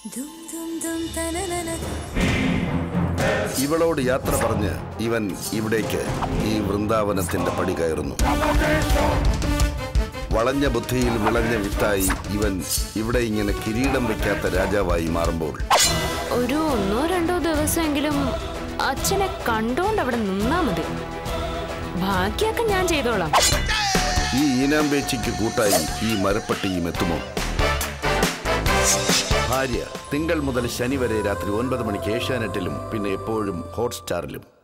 ഇവളോട് യാത്ര പറഞ്ഞ് ഇവൻ ഇവിടേക്ക് ഈ വൃന്ദാവനത്തിന്റെ പടി കയറുന്നു. വളഞ്ഞ ബുദ്ധിയിൽ വിളഞ്ഞ വിത്തായി ഇവൻ ഇവിടെ ഇങ്ങനെ കിരീടം വെക്കാത്ത രാജാവായി മാറുമ്പോൾ ഒരു 1-2 ദിവസമെങ്കിലും അച്ഛനെ കണ്ടോണ്ട് അവിടെ നിന്നാ മതി. ബാക്കിയൊക്കെ ഞാൻ ചെയ്തോളാം. ഈ ഈനാമ്പേച്ചിക്ക് കൂട്ടായി ഈ മരപ്പട്ടിയും എത്തുമോ? ഭാര്യ തിങ്കൾ മുതൽ ശനി വരെ രാത്രി 9 മണിക്ക് ഏഷ്യാനെറ്റിലും പിന്നെ എപ്പോഴും ഹോട്ട്സ്റ്റാറിലും.